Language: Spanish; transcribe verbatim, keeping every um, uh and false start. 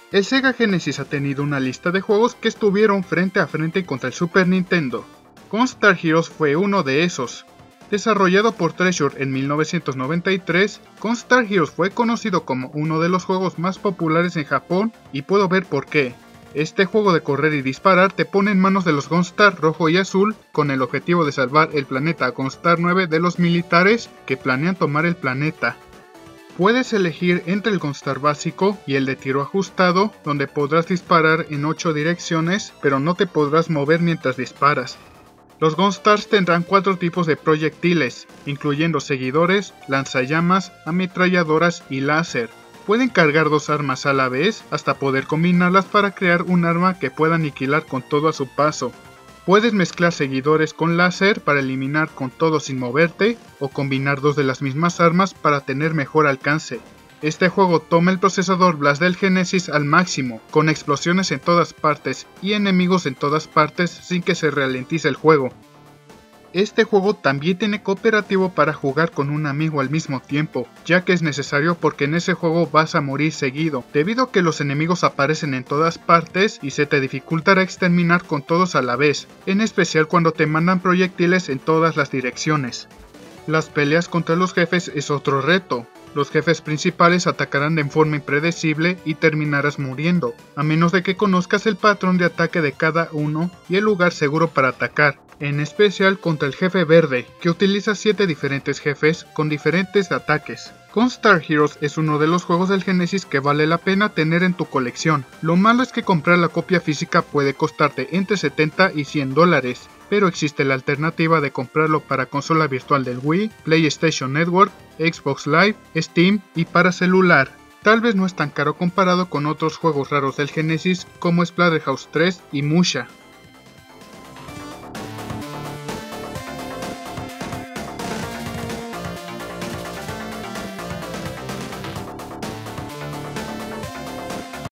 El Sega Genesis ha tenido una lista de juegos que estuvieron frente a frente contra el Super Nintendo. Gunstar Heroes fue uno de esos. Desarrollado por Treasure en mil novecientos noventa y tres, Gunstar Heroes fue conocido como uno de los juegos más populares en Japón y puedo ver por qué. Este juego de correr y disparar te pone en manos de los Gunstar rojo y azul con el objetivo de salvar el planeta Gunstar nueve de los militares que planean tomar el planeta. Puedes elegir entre el Gunstar básico y el de tiro ajustado, donde podrás disparar en ocho direcciones, pero no te podrás mover mientras disparas. Los Gunstars tendrán cuatro tipos de proyectiles, incluyendo seguidores, lanzallamas, ametralladoras y láser. Pueden cargar dos armas a la vez hasta poder combinarlas para crear un arma que pueda aniquilar con todo a su paso. Puedes mezclar seguidores con láser para eliminar con todo sin moverte, o combinar dos de las mismas armas para tener mejor alcance. Este juego toma el procesador Blast del Genesis al máximo, con explosiones en todas partes y enemigos en todas partes sin que se ralentice el juego. Este juego también tiene cooperativo para jugar con un amigo al mismo tiempo, ya que es necesario porque en ese juego vas a morir seguido, debido a que los enemigos aparecen en todas partes y se te dificultará exterminar con todos a la vez, en especial cuando te mandan proyectiles en todas las direcciones. Las peleas contra los jefes es otro reto. Los jefes principales atacarán de forma impredecible y terminarás muriendo, a menos de que conozcas el patrón de ataque de cada uno y el lugar seguro para atacar, en especial contra el jefe verde, que utiliza siete diferentes jefes con diferentes ataques. Gunstar Heroes es uno de los juegos del Genesis que vale la pena tener en tu colección. Lo malo es que comprar la copia física puede costarte entre setenta y cien dólares, pero existe la alternativa de comprarlo para consola virtual del Wii, PlayStation Network, Xbox Live, Steam y para celular. Tal vez no es tan caro comparado con otros juegos raros del Genesis como Splatterhouse tres y Musha.